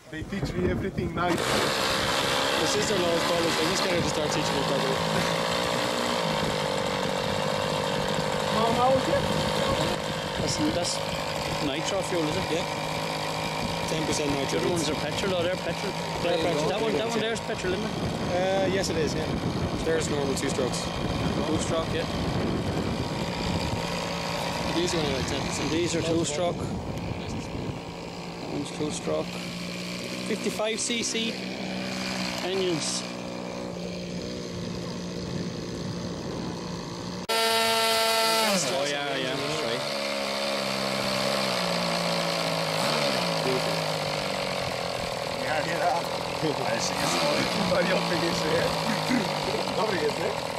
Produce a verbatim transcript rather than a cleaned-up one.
They teach me everything nice. My sister-in-law's college, I just got her to start teaching me properly. Mom, how was it? That's, that's nitro fuel, is it? Yeah. ten percent The nitro. other ones are petrol, oh, they're petrol. They're Yeah, petrol. That one, that one yeah. there's petrol, isn't it? Uh, yes, it is, yeah. There's normal two strokes. Two stroke, yeah. These are only like ten percent. These are two stroke. That one's two stroke. fifty-five c c engines. Oh yeah, yeah, that's right. Beautiful. Ja, ja. Hij is echt mooi. Maar die op is, hè. Dat is, hè.